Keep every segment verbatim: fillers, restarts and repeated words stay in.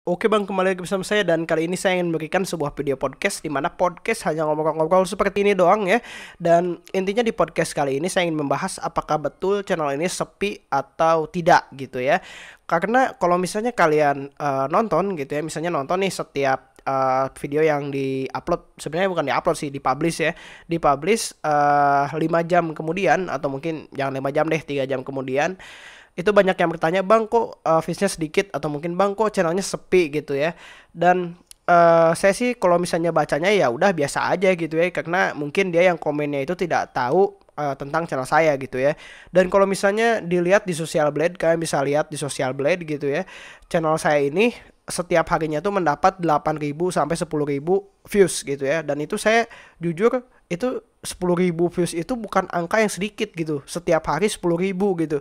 Oke Bang, kembali lagi bersama saya dan kali ini saya ingin memberikan sebuah video podcast di mana podcast hanya ngobrol-ngobrol seperti ini doang ya. Dan intinya di podcast kali ini saya ingin membahas apakah betul channel ini sepi atau tidak gitu ya. Karena kalau misalnya kalian uh, nonton gitu ya, misalnya nonton nih setiap uh, video yang di-upload, sebenarnya bukan di-upload sih, dipublish ya. Dipublish uh, lima jam kemudian atau mungkin jangan lima jam deh, tiga jam kemudian itu banyak yang bertanya, bang kok uh, viewsnya sedikit, atau mungkin bang kok channelnya sepi gitu ya. Dan uh, saya sih kalau misalnya bacanya ya udah biasa aja gitu ya, karena mungkin dia yang komennya itu tidak tahu uh, tentang channel saya gitu ya. Dan kalau misalnya dilihat di Social Blade, kalian bisa lihat di Social Blade gitu ya, channel saya ini setiap harinya tuh mendapat delapan ribu sampai sepuluh ribu views gitu ya. Dan itu saya jujur, itu sepuluh ribu views itu bukan angka yang sedikit gitu, setiap hari sepuluh ribu gitu.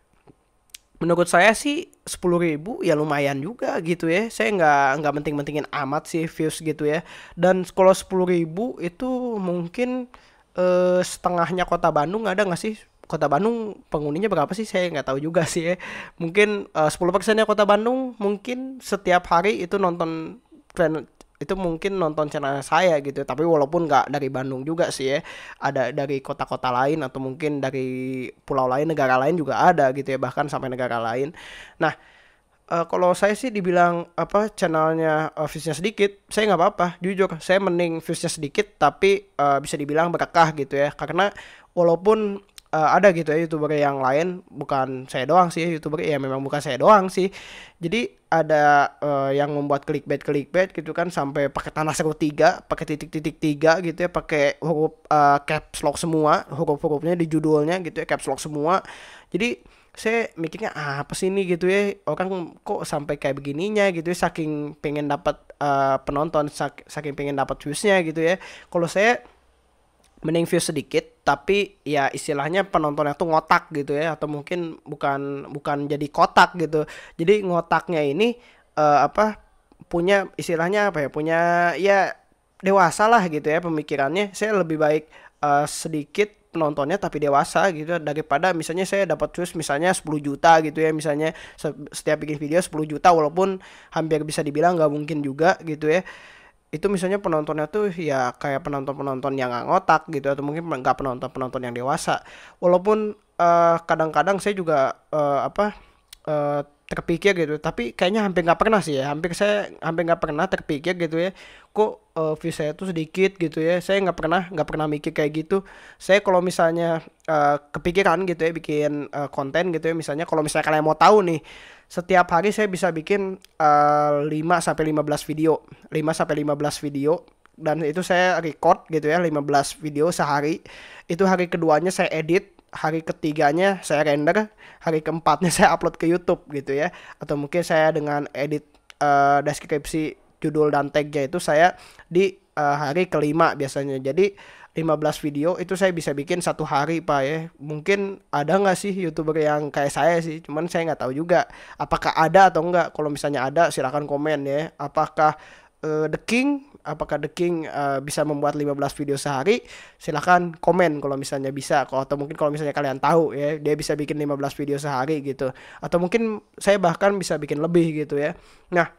Menurut saya sih sepuluh ribu ya lumayan juga gitu ya. Saya nggak nggak penting-pentingin amat sih views gitu ya. Dan kalau sepuluh ribu itu mungkin eh, setengahnya kota Bandung, ada nggak sih? Kota Bandung penghuninya berapa sih? Saya nggak tahu juga sih ya. Mungkin eh, sepuluh persennya kota Bandung mungkin setiap hari itu nonton tren- itu mungkin nonton channel saya gitu. Tapi walaupun nggak dari Bandung juga sih ya, ada dari kota-kota lain atau mungkin dari pulau lain, negara lain juga ada gitu ya, bahkan sampai negara lain. Nah, eh, kalau saya sih dibilang apa channelnya eh, viewsnya sedikit, saya nggak apa-apa. Jujur, saya mending viewsnya sedikit tapi eh, bisa dibilang berkah gitu ya. Karena walaupun eh, ada gitu ya youtuber yang lain, bukan saya doang sih youtuber ya, memang bukan saya doang sih. Jadi ada eh, yang membuat clickbait clickbait gitu kan, sampai pakai tanah seru tiga, pakai titik-titik tiga gitu ya, pakai huruf eh, caps lock semua, huruf-hurufnya di judulnya gitu ya, caps lock semua. Jadi saya mikirnya "Ah, apa sih ini gitu ya, orang kok sampai kayak begininya gitu ya, saking pengen dapat eh, penonton, sak- saking pengen dapat viewsnya gitu ya. Kalau saya mending views sedikit tapi ya istilahnya penontonnya tuh ngotak gitu ya, atau mungkin bukan bukan jadi kotak gitu. Jadi ngotaknya ini eh, apa, punya istilahnya apa ya, punya ya dewasa lah gitu ya pemikirannya. Saya lebih baik eh, sedikit penontonnya tapi dewasa gitu, daripada misalnya saya dapat views misalnya sepuluh juta gitu ya, misalnya setiap bikin video sepuluh juta, walaupun hampir bisa dibilang nggak mungkin juga gitu ya. Itu misalnya penontonnya tuh ya kayak penonton-penonton yang nggak ngotak gitu, atau mungkin nggak penonton-penonton yang dewasa. Walaupun eh, kadang-kadang saya juga eh, apa eh, terpikir gitu, tapi kayaknya hampir nggak pernah sih ya, hampir saya hampir nggak pernah terpikir gitu ya, kok eh, views saya tuh sedikit gitu ya. Saya nggak pernah nggak pernah mikir kayak gitu. Saya kalau misalnya eh, kepikiran gitu ya bikin eh, konten gitu ya, misalnya kalau misalnya kalian mau tahu nih, setiap hari saya bisa bikin eh, lima sampai lima belas video, lima sampai lima belas video, dan itu saya record gitu ya, lima belas video sehari. Itu hari keduanya saya edit, hari ketiganya saya render, hari keempatnya saya upload ke YouTube gitu ya. Atau mungkin saya dengan edit eh, deskripsi, judul dan tagnya itu saya di eh, hari kelima biasanya. Jadi lima belas video itu saya bisa bikin satu hari pak ya. Mungkin ada nggak sih youtuber yang kayak saya sih, cuman saya nggak tahu juga apakah ada atau enggak. Kalau misalnya ada silahkan komen ya, apakah eh, The King apakah The King eh, bisa membuat lima belas video sehari. Silahkan komen kalau misalnya bisa, kalau atau mungkin kalau misalnya kalian tahu ya dia bisa bikin lima belas video sehari gitu, atau mungkin saya bahkan bisa bikin lebih gitu ya. Nah,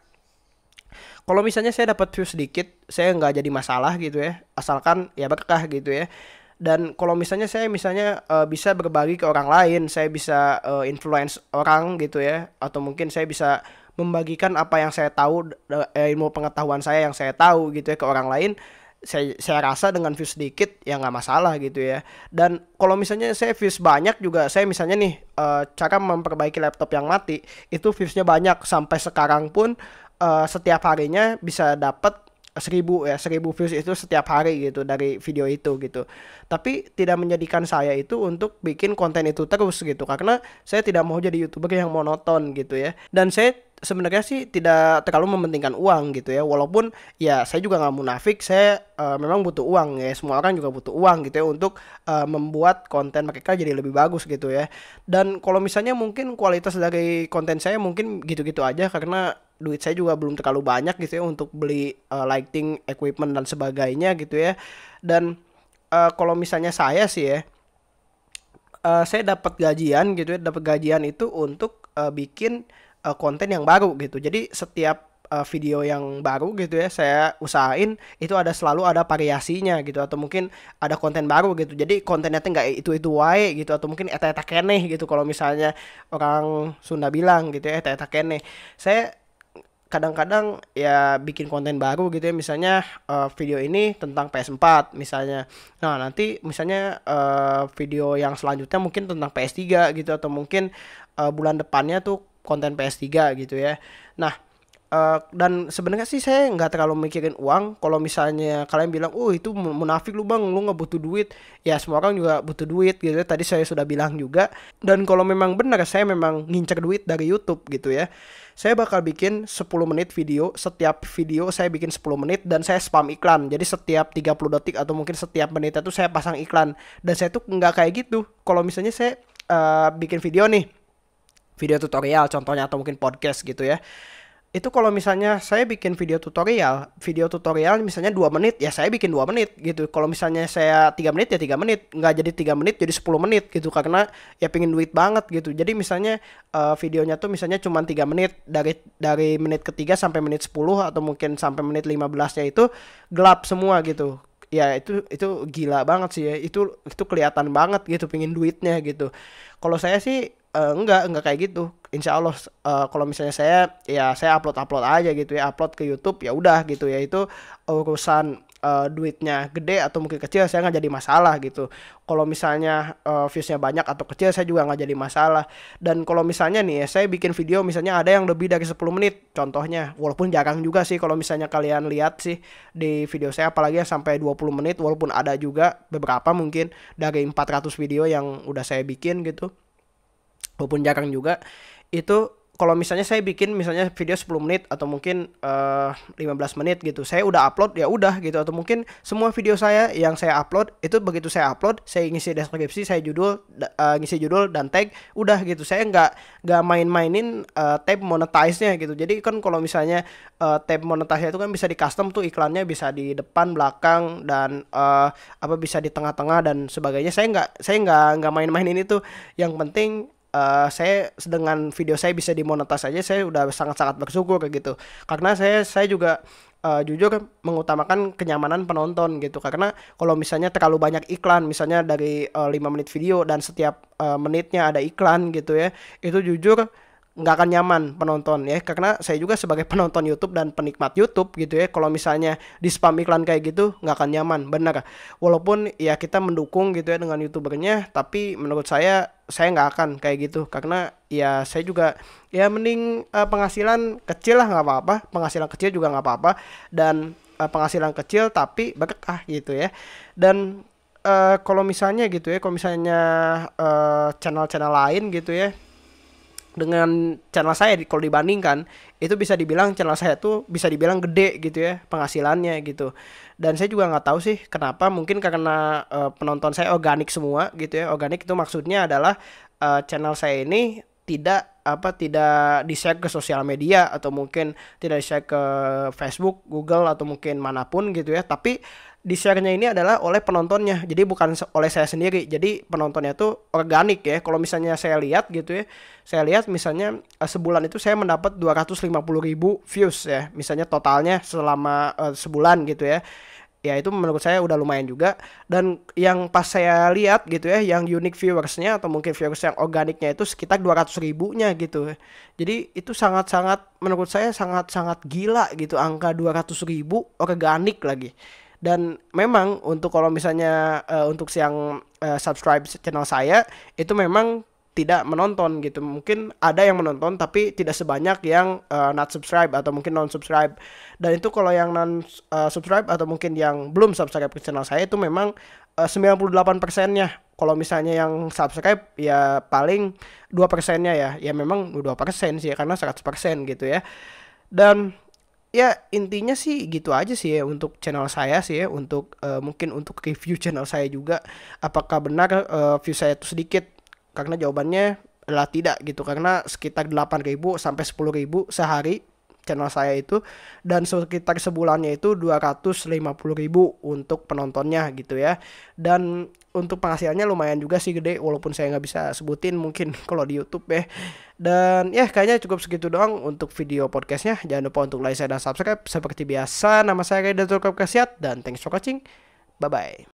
kalau misalnya saya dapat view sedikit, saya nggak jadi masalah gitu ya, asalkan ya berkah gitu ya. Dan kalau misalnya saya misalnya eh, bisa berbagi ke orang lain, saya bisa eh, influence orang gitu ya, atau mungkin saya bisa membagikan apa yang saya tahu, eh, ilmu pengetahuan saya yang saya tahu gitu ya ke orang lain. Saya saya rasa dengan views sedikit ya nggak masalah gitu ya. Dan kalau misalnya saya views banyak juga, saya misalnya nih eh, cara memperbaiki laptop yang mati, itu viewsnya banyak sampai sekarang pun eh, setiap harinya bisa dapat seribu ya, seribu views itu setiap hari gitu dari video itu gitu. Tapi tidak menjadikan saya itu untuk bikin konten itu terus gitu, karena saya tidak mau jadi youtuber yang monoton gitu ya. Dan saya sebenarnya sih tidak terlalu mementingkan uang gitu ya, walaupun ya saya juga nggak munafik, saya eh, memang butuh uang ya, semua orang juga butuh uang gitu ya untuk eh, membuat konten mereka jadi lebih bagus gitu ya. Dan kalau misalnya mungkin kualitas dari konten saya mungkin gitu-gitu aja, karena duit saya juga belum terlalu banyak gitu ya untuk beli eh, lighting, equipment dan sebagainya gitu ya. Dan eh, kalau misalnya saya sih ya, eh, saya dapat gajian gitu ya, dapat gajian itu untuk eh, bikin eh, konten yang baru gitu. Jadi setiap uh, video yang baru gitu ya, saya usahain itu ada selalu ada variasinya gitu, atau mungkin ada konten baru gitu. Jadi kontennya tuh nggak itu-itu wae gitu, atau mungkin eta-eta keneh gitu kalau misalnya orang Sunda bilang gitu ya, eta-eta keneh. Saya kadang-kadang ya bikin konten baru gitu ya, misalnya uh, video ini tentang P S empat misalnya, nah nanti misalnya uh, video yang selanjutnya mungkin tentang P S tiga gitu, atau mungkin uh, bulan depannya tuh konten P S tiga gitu ya. Nah uh, dan sebenarnya sih saya nggak terlalu mikirin uang. Kalau misalnya kalian bilang oh itu munafik lu bang, lu nggak butuh duit, ya semua orang juga butuh duit gitu ya, tadi saya sudah bilang juga. Dan kalau memang benar saya memang ngincer duit dari YouTube gitu ya, saya bakal bikin sepuluh menit video, setiap video saya bikin sepuluh menit dan saya spam iklan. Jadi setiap tiga puluh detik atau mungkin setiap menit itu saya pasang iklan. Dan saya tuh nggak kayak gitu. Kalau misalnya saya uh, bikin video nih, video tutorial contohnya, atau mungkin podcast gitu ya, itu kalau misalnya saya bikin video tutorial, video tutorial misalnya dua menit, ya saya bikin dua menit gitu. Kalau misalnya saya tiga menit ya tiga menit, nggak jadi tiga menit jadi sepuluh menit gitu, karena ya pengen duit banget gitu. Jadi misalnya uh, videonya tuh misalnya cuma tiga menit, dari dari menit ketiga sampai menit sepuluh atau mungkin sampai menit lima belas-nya itu gelap semua gitu. Ya itu itu gila banget sih ya. Itu itu kelihatan banget gitu pengen duitnya gitu. Kalau saya sih uh, enggak enggak kayak gitu. Insya Allah uh, kalau misalnya saya ya saya upload upload aja gitu ya, upload ke YouTube ya udah gitu ya. Itu urusan uh, duitnya gede atau mungkin kecil saya nggak jadi masalah gitu. Kalau misalnya uh, viewsnya banyak atau kecil saya juga nggak jadi masalah. Dan kalau misalnya nih ya, saya bikin video misalnya ada yang lebih dari sepuluh menit contohnya, walaupun jarang juga sih kalau misalnya kalian lihat sih di video saya, apalagi yang sampai dua puluh menit, walaupun ada juga beberapa mungkin dari empat ratus video yang udah saya bikin gitu, walaupun jarang juga. Itu kalau misalnya saya bikin misalnya video sepuluh menit atau mungkin uh, lima belas menit gitu, saya udah upload ya udah gitu. Atau mungkin semua video saya yang saya upload itu begitu saya upload, saya ngisi deskripsi, saya judul uh, ngisi judul dan tag, udah gitu. Saya nggak nggak main-mainin uh, tab monetize-nya gitu. Jadi kan kalau misalnya uh, tab monetize itu kan bisa di custom tuh, iklannya bisa di depan, belakang, dan uh, apa bisa di tengah-tengah dan sebagainya. Saya nggak saya nggak nggak main-mainin itu. Yang penting Uh, saya dengan video saya bisa dimonetas aja, saya udah sangat-sangat bersyukur kayak gitu. Karena saya saya juga uh, jujur mengutamakan kenyamanan penonton gitu. Karena kalau misalnya terlalu banyak iklan, misalnya dari uh, lima menit video dan setiap uh, menitnya ada iklan gitu ya, itu jujur nggak akan nyaman penonton ya. Karena saya juga sebagai penonton YouTube dan penikmat YouTube gitu ya, kalau misalnya di spam iklan kayak gitu nggak akan nyaman, bener. Walaupun ya kita mendukung gitu ya dengan YouTubernya, tapi menurut saya saya nggak akan kayak gitu. Karena ya saya juga ya mending uh, penghasilan kecil lah nggak apa-apa, penghasilan kecil juga nggak apa-apa, dan uh, penghasilan kecil tapi berkah gitu ya. Dan uh, kalau misalnya gitu ya, kalau misalnya uh, channel-channel lain gitu ya, dengan channel saya kalau dibandingkan, itu bisa dibilang channel saya tuh bisa dibilang gede gitu ya penghasilannya gitu. Dan saya juga nggak tahu sih kenapa, mungkin karena uh, penonton saya organik semua gitu ya. Organik itu maksudnya adalah uh, channel saya ini tidak apa tidak di-share ke sosial media, atau mungkin tidak di-share ke Facebook, Google, atau mungkin manapun gitu ya, tapi di-share-nya ini adalah oleh penontonnya. Jadi bukan oleh saya sendiri. Jadi penontonnya tuh organik ya. Kalau misalnya saya lihat gitu ya, saya lihat misalnya uh, sebulan itu saya mendapat dua ratus lima puluh ribu views ya, misalnya totalnya selama uh, sebulan gitu ya. Ya itu menurut saya udah lumayan juga. Dan yang pas saya lihat gitu ya, yang unique viewersnya atau mungkin viewers yang organiknya itu sekitar dua ratus ribunya gitu. Jadi itu sangat-sangat, menurut saya sangat-sangat gila gitu, angka dua ratus ribu organik lagi. Dan memang untuk kalau misalnya uh, untuk yang uh, subscribe channel saya itu memang tidak menonton gitu. Mungkin ada yang menonton tapi tidak sebanyak yang uh, not subscribe atau mungkin non subscribe. Dan itu kalau yang non uh, subscribe atau mungkin yang belum subscribe ke channel saya itu memang uh, sembilan puluh delapan persennya. Kalau misalnya yang subscribe ya paling dua persennya ya. Ya memang dua persen sih ya, karena seratus persen gitu ya. Dan ya intinya sih gitu aja sih ya untuk channel saya sih ya, untuk uh, mungkin untuk review channel saya juga, apakah benar uh, view saya itu sedikit? Karena jawabannya adalah tidak gitu, karena sekitar delapan ribu sampai sepuluh ribu sehari channel saya itu, dan sekitar sebulannya itu dua ratus lima puluh ribu untuk penontonnya gitu ya. Dan untuk penghasilannya lumayan juga sih, gede, walaupun saya nggak bisa sebutin mungkin kalau di YouTube ya. Dan ya kayaknya cukup segitu doang untuk video podcastnya. Jangan lupa untuk like, share, dan subscribe. Seperti biasa, nama saya Reda Turkap Kasiat, dan thanks for watching. Bye bye.